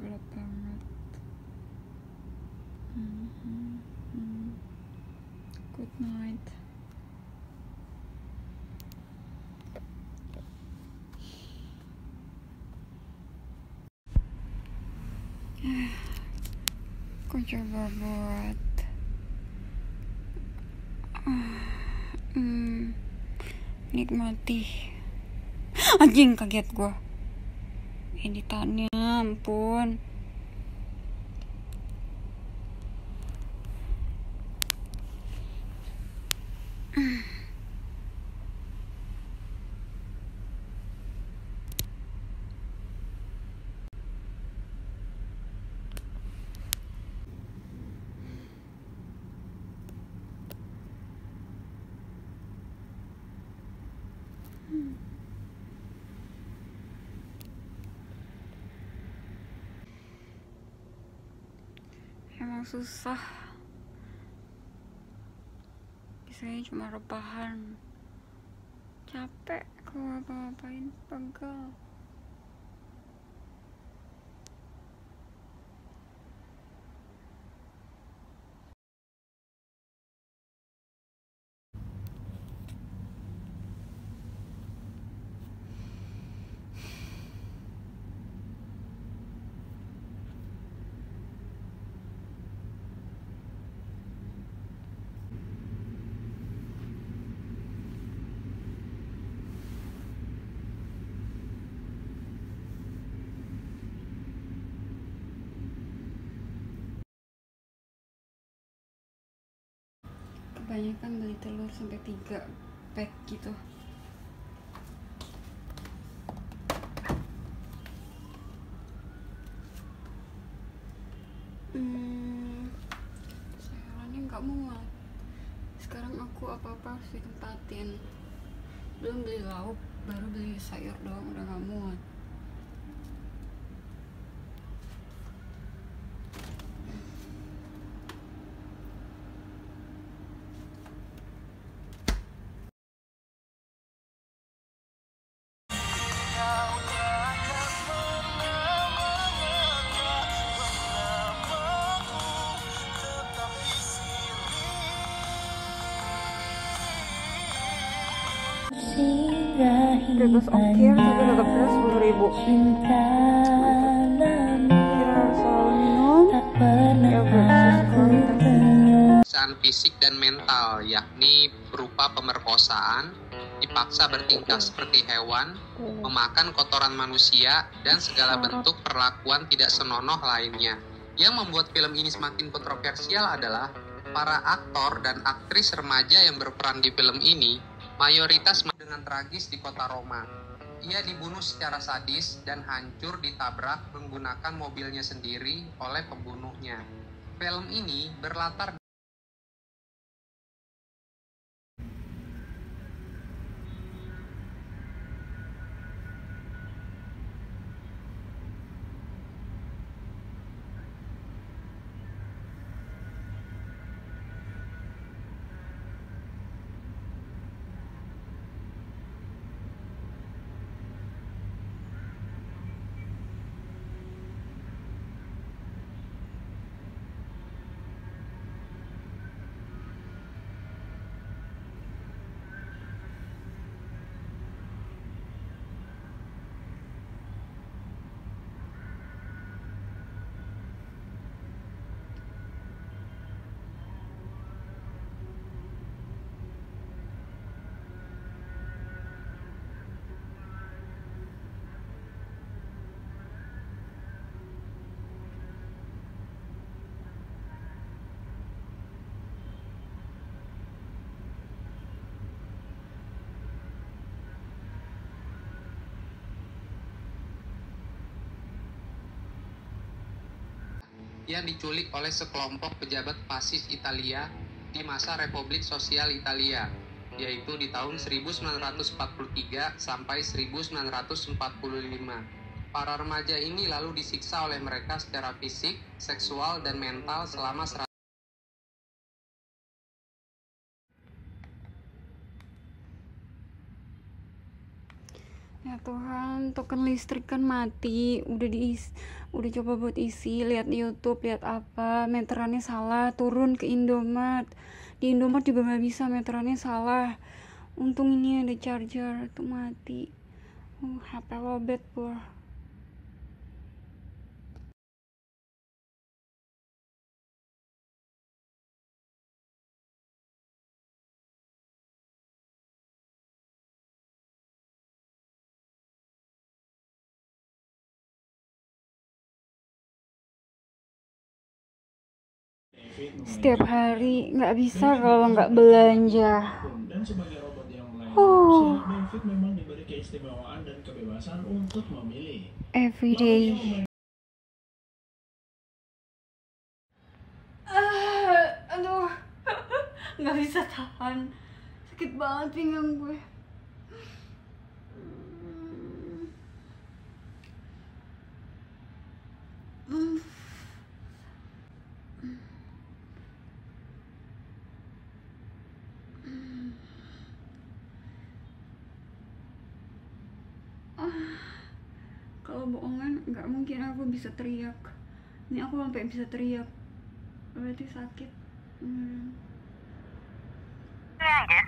gelap banget. Good night. Aku coba buat nikmati. Anjing, kaget gue editannya, ampun. Emang susah, biasanya cuma rebahan. Capek kalau ngapa-ngapain, pegel. Kebanyakan beli telur sampai 3 pack gitu. Sayurannya nggak muat. Sekarang aku apa-apa harus ditempatin. Belum beli lauk, baru beli sayur doang udah nggak muat. Bebas ongkir tapi tetap beres 10.000. Kira selalu minum ya Pemeriksaan fisik dan mental, yakni berupa pemerkosaan, dipaksa bertingkah seperti hewan, memakan kotoran manusia, dan segala bentuk perlakuan tidak senonoh lainnya. Yang membuat film ini semakin kontroversial adalah para aktor dan aktris remaja yang berperan di film ini mayoritas dengan tragis di kota Roma. Ia dibunuh secara sadis dan hancur ditabrak menggunakan mobilnya sendiri oleh pembunuhnya. Film ini berlatar yang diculik oleh sekelompok pejabat fasis Italia di masa Republik Sosial Italia, yaitu di tahun 1943 sampai 1945. Para remaja ini lalu disiksa oleh mereka secara fisik, seksual, dan mental selama Ya Tuhan, token listrik kan mati. Udah coba buat isi, lihat di YouTube, lihat apa, meterannya salah, turun ke Indomaret. Di Indomaret juga nggak bisa, meterannya salah. Untung ini ada charger, tuh mati. HP lobet pur. Setiap hari nggak bisa kalau nggak belanja. Dan sebagai robot yang melayani manusia, David memang diberi keistimewaan dan kebebasan untuk memilih. Everyday. Aduh, nggak bisa tahan. Sakit banget pinggang gue. Kalau bohongan nggak mungkin aku bisa teriak. Ini aku sampai bisa teriak. Berarti sakit.